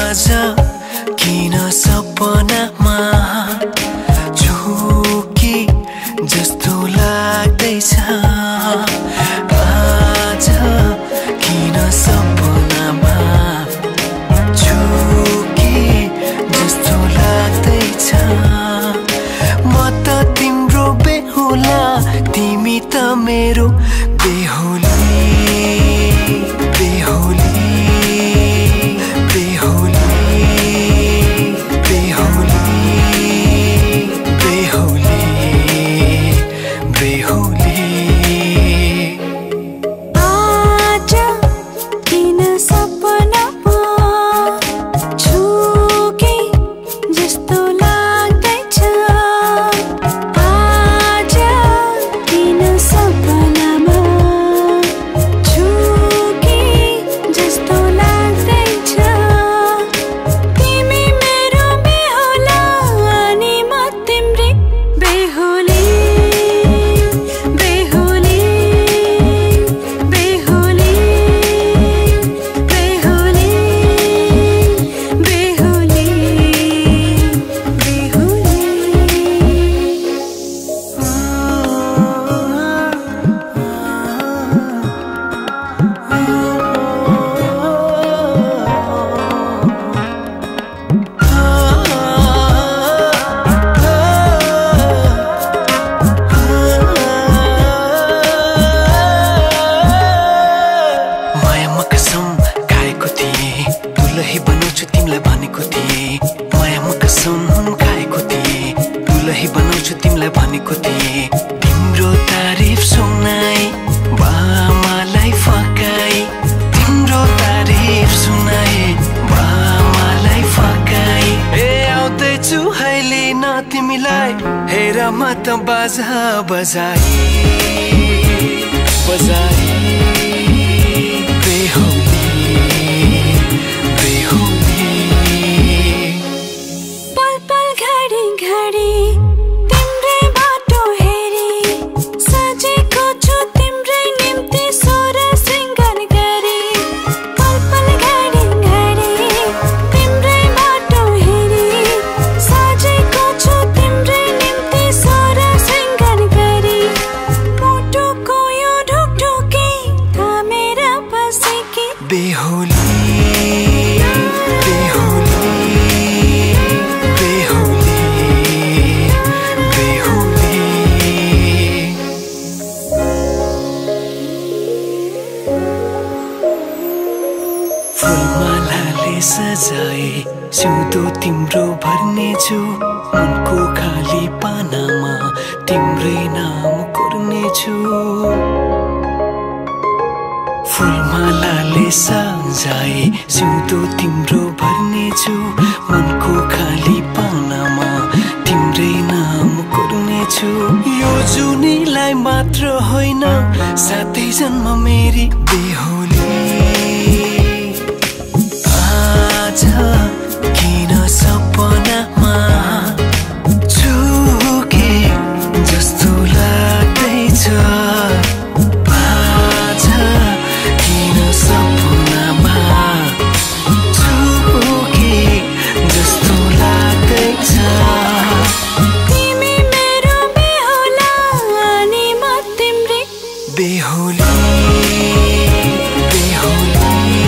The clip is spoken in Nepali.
आज किन सपनामा झुकी जस्तो लाग्दैछ। आज किन सपनामा झुकी जस्तो लाग्दैछ। म त तिम्रो बेहुला, तिमी त मेरो बेहुली। बेहुली बेहुली बेहुली बेहुली बेहुली। आज किन सपनामा झुके जस्तो लाग्दैछ। आज किन सपनामा झुके जस्तो लाग्दैछ। तिमी मेरो बेहुला अनि म तिम्रै बेहुली। बेहुली बेहुली बेहुली बेहुली मायामा कसम खाएको थिएँ, दुलही बनाउँछु तिमीलाई भनेको थिएँ। मायामा कसम खाएको थिएँ, दुलही बनाउँछु तिमीलाई भनेको थिएँ। तिम्रो तारिफ सुनाई बामालाई फकाई, तिम्रो तारिफ सुनाई बामालाई फकाई। ए आउँदैछु है लिन तिमीलाई, हेर म त बाजा बजाई बजाई। बेहुली बेहुली पल पल घडी घडी तिम्रै बाटो हेरी सजेको छु तिम्रै निम्ति सोर सिंगार गरी। पल पल घडी घडी तिम्रै बाटो हेरी सजेको छु तिम्रै निम्ति सोर सिंगार गरी। मुटुको यो ढुकढुकी थामेर बसेकी बेहुली बेहुली बेहुली बेहुली। फुलमालाले सजाए सिउँदो तिम्रो भर्नेछु, मनको खाली पानामा तिम्रै नाम कोर्नेछु। फुलमालाले सजाए सिउँदो तिम्रो भर्नेछु, मनको खाली पानामा तिम्रै नाम कोर्नेछु। यो जुनीलाई मात्र होइन, साथै जन्म मेरी बेहुली। आज किन सपनामा झुके जस्तो लाग्दैछ। आज किन सपनामा झुके जस्तो लाग्दैछ। तिमी मेरो बेहुला अनि म तिम्रै बेहुली बेहुली